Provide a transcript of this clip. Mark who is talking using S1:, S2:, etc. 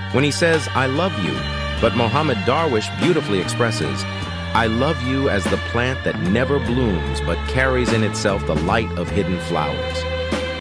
S1: when he says, "I love you," but Mohamed Darwish beautifully expresses, "I love you as the plant that never blooms but carries in itself the light of hidden flowers."